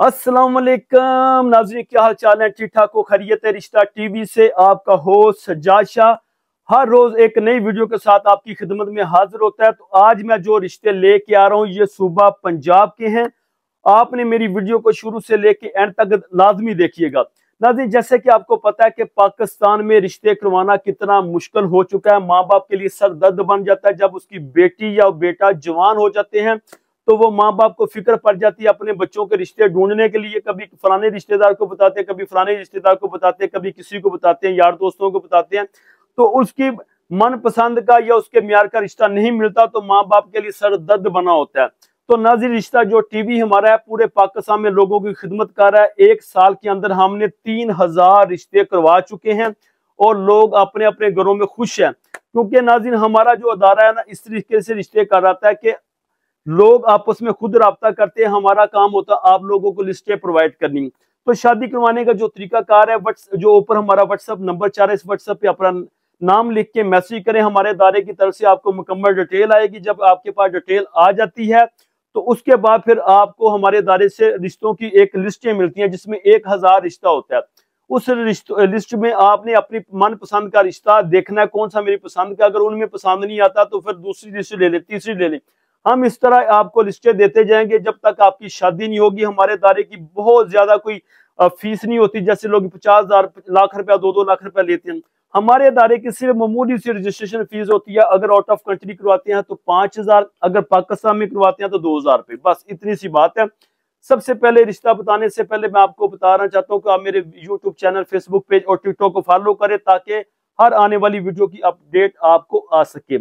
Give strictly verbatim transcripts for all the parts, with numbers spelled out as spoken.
अस्सलाम वालेकुम नाज़रीन, क्या हाल चाल है? ठीक ठाक हो? खैरियत है? रिश्ता टीवी से आपका होस्ट सज्जाद शाह हर रोज एक नई वीडियो के साथ आपकी खिदमत में हाजिर होता है। तो आज मैं जो रिश्ते लेके आ रहा हूँ ये सूबा पंजाब के हैं। आपने मेरी वीडियो को शुरू से लेके एंड तक लाजमी देखिएगा। नाज़रीन, जैसे कि आपको पता है कि पाकिस्तान में रिश्ते करवाना कितना मुश्किल हो चुका है। माँ बाप के लिए सर दर्द बन जाता है जब उसकी बेटी या बेटा जवान हो जाते हैं तो वो माँ बाप को फिक्र पड़ जाती है अपने बच्चों के रिश्ते ढूंढने के लिए। कभी फलाने रिश्तेदार को बताते हैं, कभी फलाने रिश्तेदार को बताते हैं, कभी किसी को बताते हैं, यार दोस्तों को बताते हैं। तो उसकी मन पसंद का या उसके म्यार का रिश्ता नहीं मिलता तो माँ बाप के लिए सर दर्द बना होता है। तो नाज़रीन, रिश्ता जो टीवी हमारा है पूरे पाकिस्तान में लोगों की खिदमत कर रहा है। एक साल के अंदर हमने तीन हजार रिश्ते करवा चुके हैं और लोग अपने अपने घरों में खुश हैं, क्योंकि नाज़रीन हमारा जो अदारा है ना इस तरीके से रिश्ते कर रहा है कि लोग आपस में खुद राब्ता करते हैं। हमारा काम होता है आप लोगों को लिस्टें प्रोवाइड करनी। तो शादी करवाने का जो तरीका कार है, जो ऊपर हमारा व्हाट्सएप नंबर चाह रहा है, इस व्हाट्सएप पे अपना नाम लिख के मैसेज करें। हमारे अदारे की तरफ से आपको मुकम्मल डिटेल आएगी। जब आपके पास डिटेल आ जाती है तो उसके बाद फिर आपको हमारे अदारे से रिश्तों की एक लिस्टें मिलती हैं जिसमें एक हजार रिश्ता होता है। उस लिस्ट में आपने अपनी मनपसंद का रिश्ता देखना है, कौन सा मेरी पसंद का। अगर उनमें पसंद नहीं आता तो फिर दूसरी लिस्ट ले ले, तीसरी ले लें। हम इस तरह आपको लिस्टें देते जाएंगे जब तक आपकी शादी नहीं होगी। हमारे दायरे की बहुत ज्यादा कोई फीस नहीं होती, जैसे लोग पचास हजार लाख रुपया दो दो लाख रुपया लेते हैं। हमारे दायरे की सिर्फ मामूली सी रजिस्ट्रेशन फीस होती है। अगर आउट ऑफ कंट्री करवाते हैं तो पांच हजार, अगर पाकिस्तान में करवाते हैं तो दो हजार रुपये, बस इतनी सी बात है। सबसे पहले रिश्ता बताने से पहले मैं आपको बताना चाहता हूँ कि आप मेरे यूट्यूब चैनल, फेसबुक पेज और टिकटॉक को फॉलो करें ताकि हर आने वाली वीडियो की अपडेट आपको आ सके।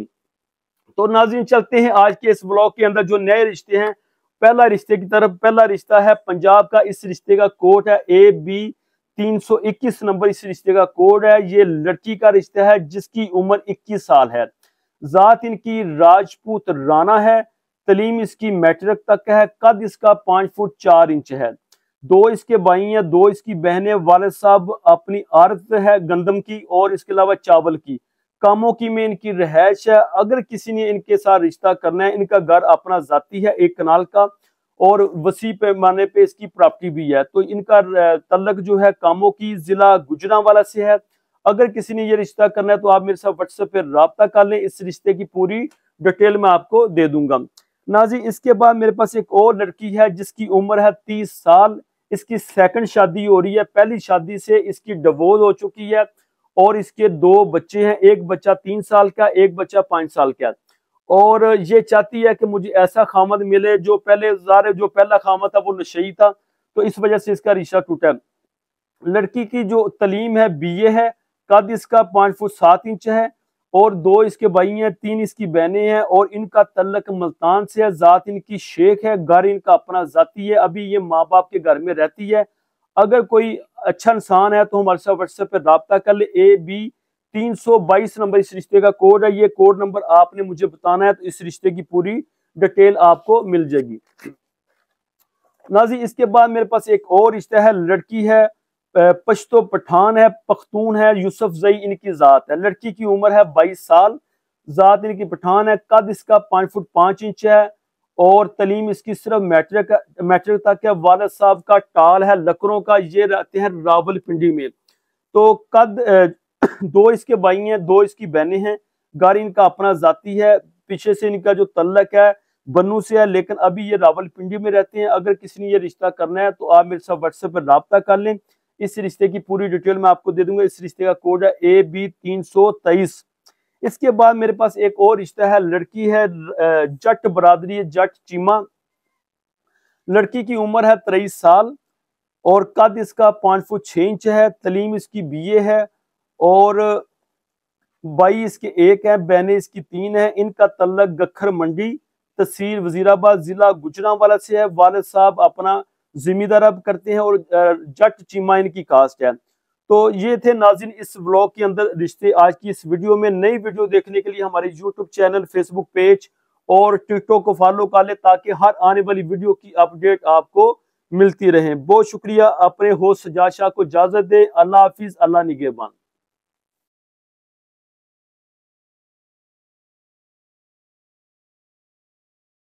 तो नाज़रीन, चलते हैं आज के इस ब्लॉग के अंदर जो नए रिश्ते हैं। पहला रिश्ते की तरफ, पहला रिश्ता है पंजाब का। इस रिश्ते का कोड है ए बी तीन सौ इक्कीस नंबर इस रिश्ते का कोड है। ये लड़की का रिश्ता है जिसकी उम्र इक्कीस साल है। जात इनकी राजपूत राणा है। तलीम इसकी मैट्रिक तक है। कद इसका पांच फुट चार इंच है। दो इसके भाई हैं, दो इसकी बहनें। वालिद साहब अपनी आड़त है गंदम की और इसके अलावा चावल की। कामों की में इनकी रहायश है। अगर किसी ने इनके साथ रिश्ता करना है, इनका घर अपना जाती है एक कनाल का और वसी पैमाने पे इसकी प्रॉपर्टी भी है। तो इनका तल्लक जो है कामों की जिला गुजरांवाला से है। अगर किसी ने ये रिश्ता करना है तो आप मेरे साथ व्हाट्सएप पे राब्ता कर लें। इस रिश्ते की पूरी डिटेल मैं आपको दे दूंगा। नाज़रीन, इसके बाद मेरे पास एक और लड़की है जिसकी उम्र है तीस साल। इसकी सेकंड शादी हो रही है। पहली शादी से इसकी डिवोर्स हो चुकी है और इसके दो बच्चे हैं। एक बच्चा तीन साल का, एक बच्चा पांच साल का। और ये चाहती है कि मुझे ऐसा खामद मिले जो पहले ज़ाहिर जो पहला खामद था वो नशई था, तो इस वजह से इसका रिश्ता टूटा है। लड़की की जो तलीम है बीए है। कद इसका पांच फुट सात इंच है और दो इसके भाई हैं, तीन इसकी बहनें हैं और इनका तल्लक मुल्तान से है। जात इनकी शेख है। घर इनका अपना जाती है। अभी ये माँ बाप के घर में रहती है। अगर कोई अच्छा इंसान है तो हमारे साथ व्हाट्सएप पे राब्ता कर ले। ए बी तीन सौ बाईस नंबर इस रिश्ते का कोड है। ये कोड नंबर आपने मुझे बताना है तो इस रिश्ते की पूरी डिटेल आपको मिल जाएगी। नाज़रीन, इसके बाद मेरे पास एक और रिश्ता है। लड़की है पश्तो पठान है, पख्तून है। यूसुफ जई इनकी जात है। लड़की की उम्र है बाईस साल। जात इनकी पठान है। कद इसका पांच फुट पांच इंच है और तलीम इसकी सिर्फ मैट्रिक मैट्रिक तक है। वालिद साहब का टाल है लकड़ों का। ये रहते हैं रावलपिंडी में। तो कद दो इसके भाई हैं, दो इसकी बहनें हैं। घर इनका अपना जाती है। पीछे से इनका जो तल्लक है बन्नू से है, लेकिन अभी ये रावलपिंडी में रहते हैं। अगर किसी ने ये रिश्ता करना है तो आप मेरे साथ व्हाट्सएप पर राब्ता कर लें। इस रिश्ते की पूरी डिटेल मैं आपको दे दूंगा। इस रिश्ते का कोड है ए बी तीन सौ तेईस। इसके बाद मेरे पास एक और रिश्ता है। लड़की है जट बरादरी है, जट चीमा। लड़की की उम्र है तेईस साल और कद इसका पांच फुट छह इंच है। तलीम इसकी बीए है और भाई इसके एक है, बहनें इसकी तीन है। इनका तल्लक गखर मंडी, तहसील वजीराबाद, जिला गुजरांवाला से है। वालिद साहब अपना जिम्मेदार अब करते हैं और जट चीमा इनकी कास्ट है। तो ये थे नाज़रीन इस व्लॉग के अंदर रिश्ते। आज की इस वीडियो में नई वीडियो देखने के लिए हमारे यूट्यूब चैनल, फेसबुक पेज और टिकटॉक को फॉलो कर ले ताकि हर आने वाली वीडियो की अपडेट आपको मिलती रहे। बहुत शुक्रिया। अपने होस्ट सज्जाद शाह को इजाजत दे। अल्लाह हाफिज, अल्लाह निगहबान।